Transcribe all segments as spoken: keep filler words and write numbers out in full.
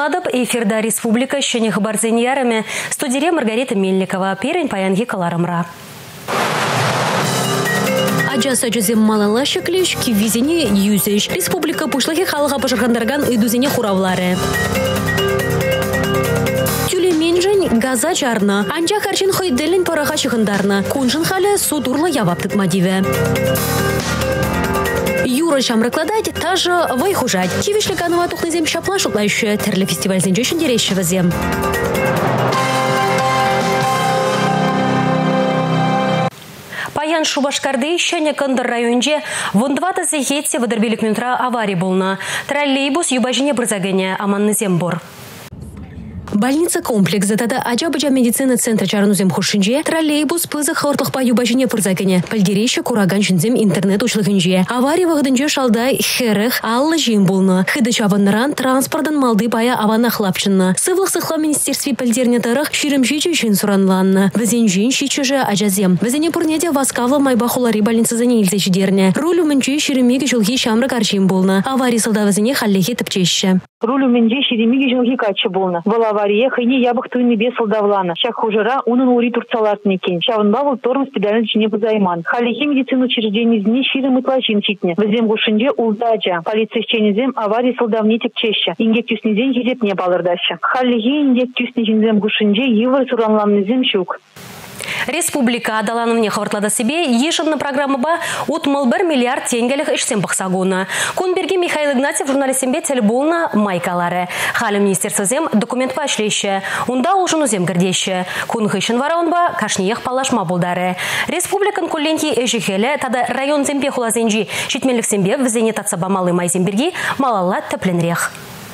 Ладоб, эфирда республика Щенех Барзеньярами, студия Маргарита Мельникова, Перень Паянги Каларамра. Аджаса жүзем малала шеклеш, кивизине юзеш. Республика пушлахи халыға пашырғандарган үйдузине хуравлары. Тюлеменжен газа жарна. Анча харчин хойделин пораға шығындарна. Кунжын халі судурлы яваптык мадиве. Юра шамрыкладать, тажы вайхужать. Кивишлі канова тухнызем шапла шутлайшы. Терлі фестиваль зенжешін дерешшівізем. Паян Шубашкарды Щене Кандыр районже вондвата зехетсе вадырбелік минутра аварий болна. Троллейбус юбажине брызагене аманны зембор. Больница комплекс затада Аджабаджа медицина центра чарнузем хушинже троллейбус пызы хортлых по юбажине пырзагене. Пальдерейші кураган жинзем интернет учлыгынже. Аварий вағдынже шалдай херых аллы жин болны. Хыды чаваныран транспордан малды бая авана хлапчынна. Сывлық сықла министерстве пальдерне тарых ширимжичі үшін суранланна. Візен жин шичыжы ажазем. Візене пурнеде васкавла майбахулари больница за нейлзеші дерне. Рулю мінчі ширимеге жылги шамры карчим болны. Аварий сылда візене халлехе тіпчешші. Рулю мінчі ширимеге жылги качы болны. Авария хыне ябық туйны бес солдавлана. Шак хужыра унын ури турцалартын екен. Шавынбавыл тормоз педалін чіне бузайман. Халихи медицину учреждениезіне ширым ытлашин читне. Візем гушынже улдача. Полицейщенезем аварий солдавне текчеші. Ингек тюснезен хизепне балырдашы. Халихи ингек тюснезен гушынже евр суранланнезем шук. Республика адаланымне хавартлада себе ешынны программа ба отмыл бір миллиард теңгелік ішсен бұқсагуна. Кунберге Михаил Игнатьев журналистембе телеболна майкалары. Халі министерствозем документ пашлеші. Унда ұжынузем гірдеші. Кун хышын вараун ба кашниех палашма болдары. Республикан кулленки эжихелі тада район зембе хулазенжи шетмелік зембе візене татсаба малы майземберги малалла тепленрех.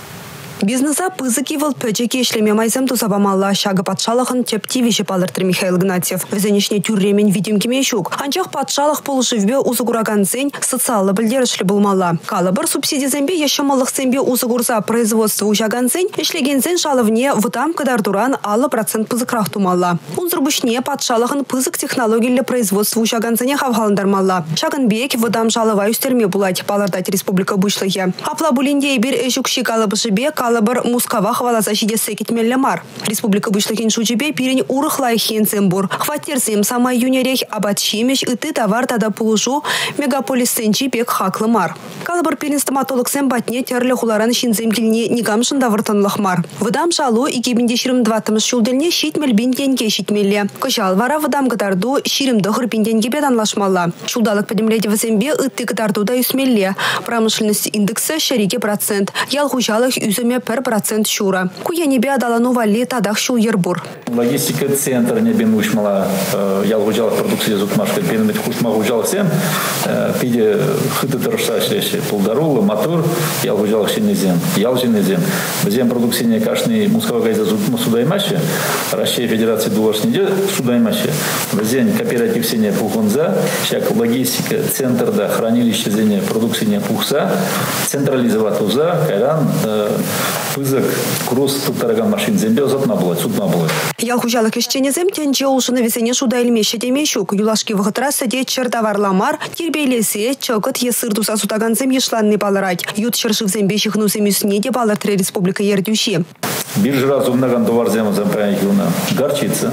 Бизнеса пызыки выл пөчеке ишлеме майзем тузабамалла шагы патшалығын тептивеші палыртыр Михаил Игнатьев. Візенешне тюрремен видимкеме шук. Анчақ патшалық полышывбе узыгураган зень социалы білдерішлі болмалла. Калабыр субсидия зембе ешамалық зембе узыгурса производство ужаган зень, ишлеген зень шалывне вытам кадардуран алы процент пызыкрах тумалла. Унзырбышне патшалығын пызык технологиялы производство ужаган зене хавхаландармалла. Шагын бек вытам шалыва үстерме булать палырдать республика бушлыхе. Апла булинде бир эшукши калабышыбе Калабыр мускава хваласа шидесе кетмелле мар. Республика Бушлыхин шучебе пирень урыхлай хенцембур. Хватерсем сама юнерех абатчимеш ыты товар тада пулушу мегаполис сенчи пек хаклы мар. Калабыр пирень стоматолог сем батне терлі хуларан шинзем келіне негамшын давыртанлық мар. Выдам шалу икебінде ширым дватымыз шулдельне шитмел бинтенге шитмелле. Кышал вара выдам гатарду ширимді хырпинтенге беданлашмалла. Шулдалық подемледе вазембе ыты гатардуда юсмелле. Промышленность индекса шарике процент. Ял хужалых үземе пер процент шура. Куя небе адалану вали тадах шул ербур. Логистика центр небе мушмала ялгужалых продукции зукмашка пенмет хушма гужал всем пиде хыты тырышашеши пулдарула мотор ялгужалых шинезем ялжинезем безем продукции кашны мускава гайза зукма судаймаши Россия Федерации дулашниде судаймаши безем кооператив сене пухонза шак логистика центр да хранилище зене продукции не пухса централизовать уза кайран пызык кросс туттараган машин зембе озатна булать судна булать. Ялхужалык ишченезем тенче улшыны весене шуда илмеше демешук. Юлашки вахытраса де чердаварламар, тербейлесе, чокот есыр туса сутаганзем ешланны балырать. Ют шыршыв зембе шихнусем юсне де балыртре республика ердюши. Биржа зумнаган товар зема зампаянкилна горчица.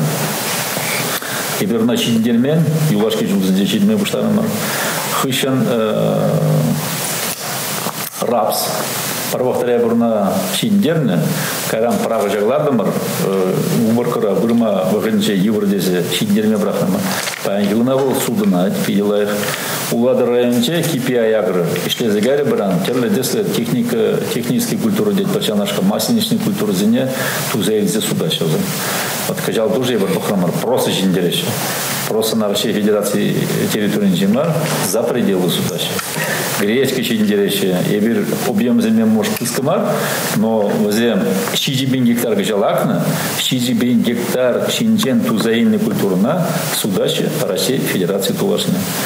Теперь на чиндельмен, юлашки жулзенде чиндельмен буштарымар. Хыщан рапс. Парвахтаря бурна шиндерне, карам права жаглардымыр, убыркыра бурма вахынче евродесе шиндерме брахнамыр. Паянкилына был судына, пиелайх. Улады районче кипи аягры. Ишлезе гари бран, терле десле техника, техническая культура дед пачанашка, масленичная культура зене, тузаэльзе суда шозы. Вот кажал тоже ебар бахрамар, просто шиндереше. Просто на России Федерации территории Джимар за пределы суда. Гречка чиндереше, ебир объем земли может пускамар, но возле шижибин гектар гажалакна, шижибин гектар шинчен тузаильной культуры на судаче России Федерации Тулашны.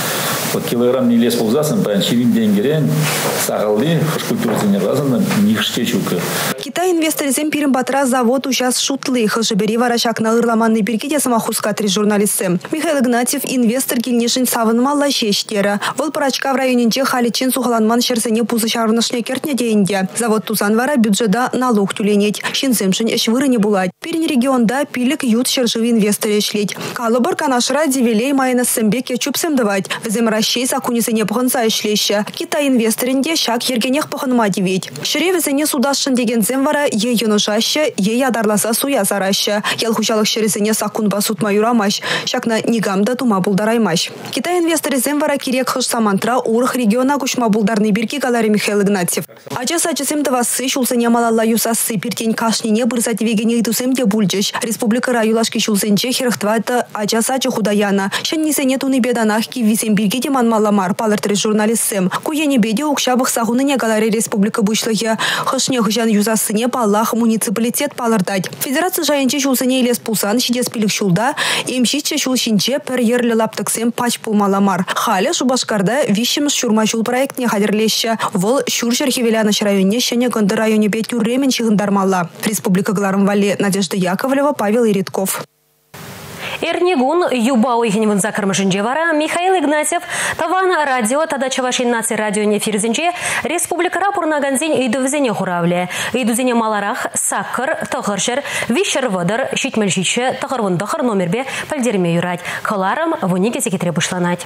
Вот килограмм не лес ползасын, паян ширин денгерен, сағалды, хыш культурасыне разында, нихште чука. Китай инвесторизм Пирімбатра завод ущас шутлы, хылжыбери варашак на ырламанный биркеде самохуска три журналисты. Михаил Игнатьев инвестор килнешин савынмалла шештері. Вол парачка в районенде халичин сухаланман шерсене пузы шарнышне кертне дейінде. Завод тузан вара бюджета налог тюленеть. Шинземшин эш вырыне булать. Перен регионда пилик ют шершивы инвесторы шлить. Калыбыр канашра дивелей майна сэмбеке чупсем давать. Везем расщей сакунисене пуханса ишлеща. Китай инвесторинде шак ергенех пуханма дивить. Шире везене судашын деген вара е юношаща, е ядарласа суя зараща. Ял хучалык шересене сакун басут маюрамаш. Шакна нигамда тума булдараймаш. Китай инвесторизм вара кирек хыш самантра урых региона кушма булдарный бирки галари Михаил Игнатьев. Ача сачысем тавасы шулсене малалла юсасы пиртень кашнине бырзать вегене идусем де бульджеш. Республика раюлашки шулсенче херхтвайта ача сача худаяна. Шаннисене туны беданах ки висем бирки деман маламар палыртри журналистсем. Куене беде укшабых сахуныне галари республика бушлыхе. Хышне хыжан юсасы не паллах муниципалитет палырдать. Федерация жайынче шулсене илес пулсан шидес пилик шулда, имшиче шулшинче пер ерлі лаптыксем пач пулмаламар. Халя Шубашкарда вишіміз шурма шул проектне хадерлеща. Вол шур Шерхевеляныш районе шене гонды районе бет юрремен чығындармалла. Республика Гларым Вале Надежда Яковлева, Павел Иритков. Эрнигун юбау игневын закармышынже вара Михаил Игнатьев тавана радио тада Чавашин наци радио нефирзінже республикара пурнаганзин идувзене хуравле. Идузене маларах саккар, тахыршыр, вишер вадыр, щитмельшиче, тахырвындахыр номербе пальдерме юрать. Каларам вунике секретре бушланать.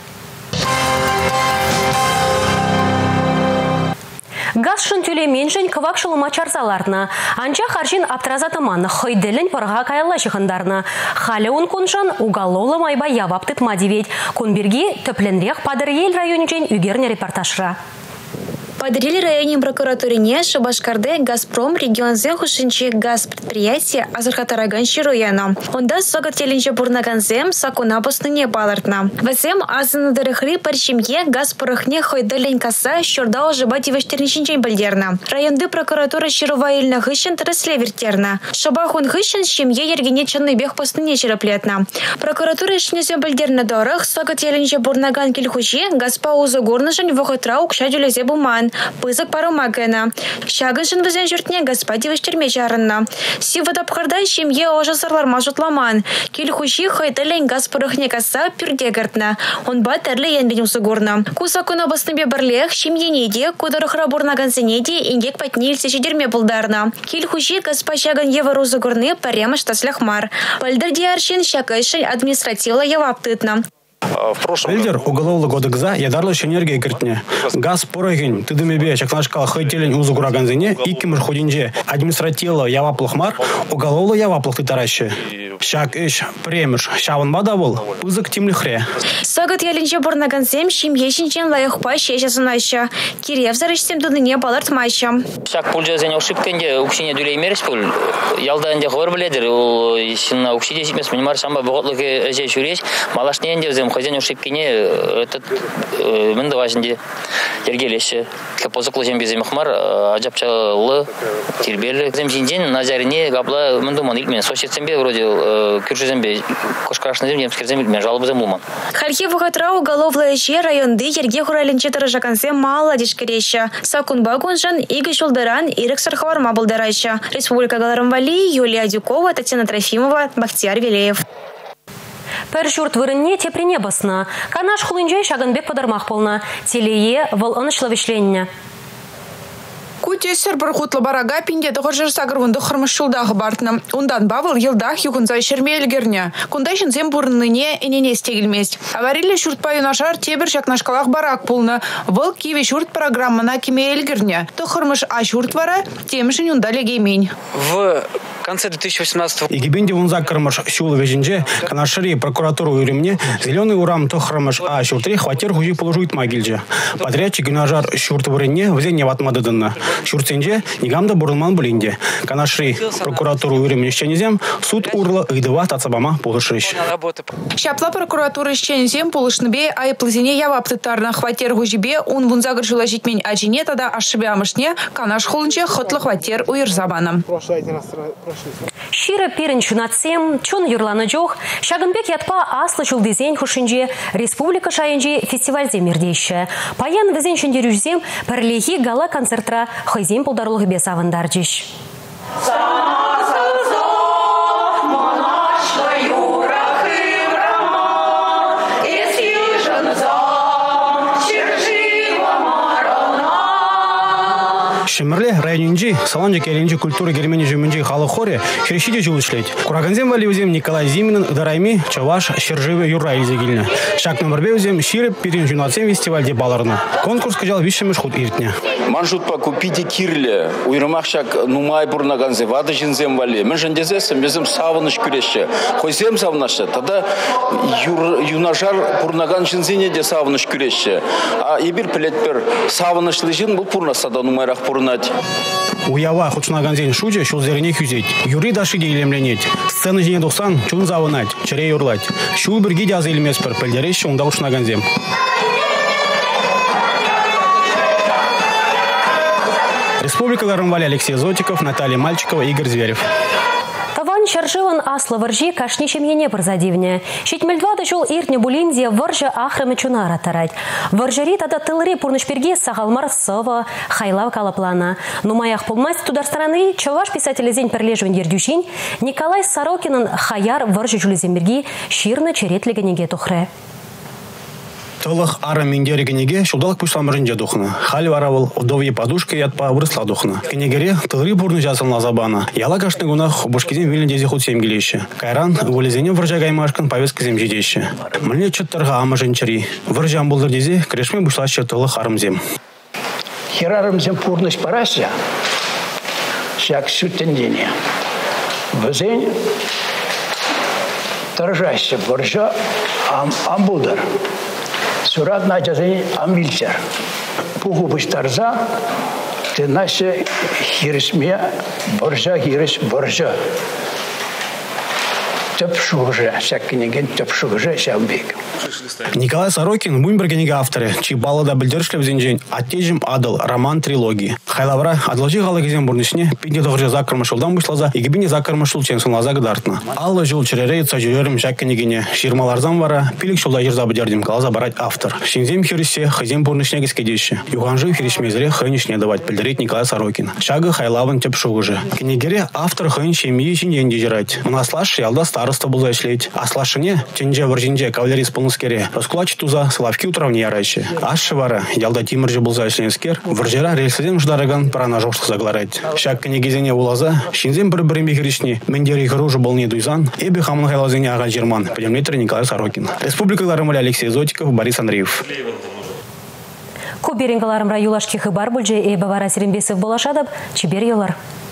Газ шынтюле меншін кывак шылыма чарзаларна. Анча харшин аптразатыман хойделін парға кайла шығындарна. Халі он коншан уголовлы майба яваптыт мадивет. Конберги төпленрек падыр ел районичен үгерне репортажра. Подрили районе прокуратурине Шубашкарды Газпром регион зехушинчи газ предприятие Азархатараган Шируяна. Онда согат теленче бурнаганзем сакуна посныне балартна. Весем азыны дырыхри парчимье газ порохне хойдалень каса щурда ожибати вештерничинчен бальдерна. Районды прокуратура Ширува ильна хыщен трасле вертерна. Шабахун хыщен щемье ергене чанный бег посныне череплетна. Прокуратура ишнезем бальдерна дорых согат теленче бурнаган кельхучи газпа узы горнышен вохотрау кшадюлезе буман. Пызык паромагена. Шагыншын візен жүртне господи вештерме жарынна. Сиват апхардан шемье ожа сарларма жутламан. Кельхучи хайталень газ порохне каса пюрдегартна. Он бат әрлі енбен усыгорна. Кусакуна басныбе бірлех шемьенеде, кударыхра бурнаганзенеде индек патнил сешедерме булдарна. Кельхучи газпа шагын евар усыгорны парема штаслахмар. Пальдыр диаршин шакайшын административла яваптытна. Эльдер уголовлы кодекса ядарлыш энергия кертне. Газ порогень тыдымебе чакнашка хайтелень узу кураганзине икимыр ходинже административла яваплыхмар уголовлы яваплых тытараще. Шак иш премеш шавын бада бол узык тимлихре. Сагат ялинче бурнаганзем шим ешинчен лайықпа шешесынайша. Кирев зарышсем дудыне балартмайша. Шак пульжазен ушипкенде укшине дүлеймереш пул. Ялданде хор біледір. Синна укшиде сипмес минимар шамба бұғытлығы әже жүреш. Малашнеенде взем хозяин ушипкене этот мінді важынде ергелеші. Капозықлы жем безем ұқмар ажапчалы тербелі. Земжинден назарине гапла мінді илмен. Сошетсембе вроде күршізембе кошкарашны земдем скерзембе жалобы землуман. Харьки вухатра уголовлы эше районды ерге хуралинче тарыжакансе мало дешкереща. Сакун багунжан иги шулдаран ирек сархаварма булдарайша. Республика Галарым Вали, Юлия Дюкова, Татьяна Трофимова, Бахтияр Велеев. Першурт вырынне тепрене басна. Канаш хулынжай шагынбек подармақ полна. Телее вол анышлы вишленне. Кутесер бархутлы барага пинде дұғыржыр сағырвынды қырмышшылдағы бартына. Ондан бавыл елдақ юғынзай шермелгерне. Күндайшын зем бұрыныне энене стегілмес. Аварилі шүртпай нашар тебір шакнашқалақ барак пулны. Выл киве шүрт программына кеме елгерне. Тұқырмыш а шүрт вара темішін юндале геймень. В конце две тысячи восемнадцатого года Игибенде вунза кырмыш шулы вежинже канашыри прокуратуру уйрымне зеленый урам тұқырмыш а шүртри хватер хужи положует магильже. Подрядчик гюнажар шүрт вырынне взенне ватмадыдынна. Шурценже нигамда бурылман булинде. Канашри прокуратуру уйрымне щенезем суд урлы ыдыва тацабама полышыш. Шапла прокуратура щенезем полышныбе айыплызене яваптытарна хватер хужибе он вунзагыр жула житмень ажине тада ашшыбе амышне канаш хулынче хытлы хватер уйрзабана. Шира пирен чунатсем, чун юрланы жох, шагынбек ятпа аслы чулдызен хушинже республика шайынже фестивальзе мердейші. Паян візен шындерюзем пірлехи гала концертра хайзем пулдарлығы бес авандарджиш. Шемерле районинжи салонжи келинжи культура гермени жуминжи халы хоре хрещиде жулышлет. Кураганзем валивзем Николай Зимин дарайми чаваш шерживе юра илзегильна. Шак номер бевзем шире пирин жунатсем фестивальде баларна. Конкурс кажал вишемеш худ иртня. Манжут по купите кирле уйрымах шак нумай бурнаганзе вады жинзем вали. Мен жендезесем безем савыныш күреше. Хойзем савнашы. Тада юнажар бурнаган жинзене де савыныш күреше. А ебир плетпер савынышлы жин бұл пурнасада нумайрах пурна. Уява хучнаганзен шуджа шулзерне хюзет. Юри дашиде илемленет. Сцена жіне доқсан чун завынать, чырей урлать. Шул бірге де аз елмес пір пілдереш онда хучнаганзем. Республикаларын вали Алексей Зотиков, Наталья Мальчикова, Игорь Зверев. Таван чаржыван аслы варжи кашничем ене бірзадивне. Шетмельдвады жол иртне булинде варжы ахрымы чунара тарать. Варжари тада тылыри пурнышперге сағалмар сова, хайлав калаплана. Нумаях пулмайс тудар страны чаваш писателі зень перлежвен ердюшин Николай Сорокинын хаяр варжы жулеземберги ширны черетлігінеге тухры. Тылых ары мендерігінеге шудалық пүшламырын жадухна. Хали варавыл удовье подушка ятпа вырысла духна. Кенегере тылыры бурны жасылна забана. Яла кашны гунах бушкизем виліндезе худ семгелеші. Кайран вылезене выржа гаймашкан повесткізем жидеші. Мілне чыттырға амы жынчыри. Выржан бұлдырдезе крешме бұшлашы тылых арымзем. Херарымзем пурныш парася. Шак сүттендене. Візен торжайся выржа амбулдар. Сурат начали амбильчар. Пуху быстарза, ты наши хирисме боржа хирис боржа. Тепшуже, всякий тепшуже шамбек. Николай Сорокин Бумбергенеге авторы, чьи баллада бельдершлев зенжень, оттежим адал роман трилогии. Хайлавра отложи галагизем бурнышне, пинде дохрже закармышыл дам вышлаза, и гибине закармышыл ченсынлаза гдартна. Алла жил черерей цажюрерим шаккенегене, ширмаларзам вара, пилик шулда жирза бдердим калаза барать автор. Шинзем хирисе, хазем бурнышне гискедеши. Юганжи хиришмезре хэнишне давать пельдерить Николай Сорокин. Шага хайлаван тепшугуже. Кенегере автор хэнши мии шинден дежирать. Мунаслаш ялда староста был зашлеть. А слашине, тенже варжинже кавалерий полныскере. Раскулачи туза славки утравни ярайши. Ашши вара, ялда тимыржи был зашленскер. Варжера рельсаден ждараган прана жошлы загларать. Шак кенегезене улаза, шинзем бір-бірін бекеришни. Мендери хружу был не дуйзан. Эбе хамын хайлазене ага жерман. Педемлитр Николай Сорокин. Республика Ларымали Алексей Зотиков, Борис Андреев. Куберингаларым раюлашки хыбар бүлже эбе вара сиренбесів болашадып, чибер елар.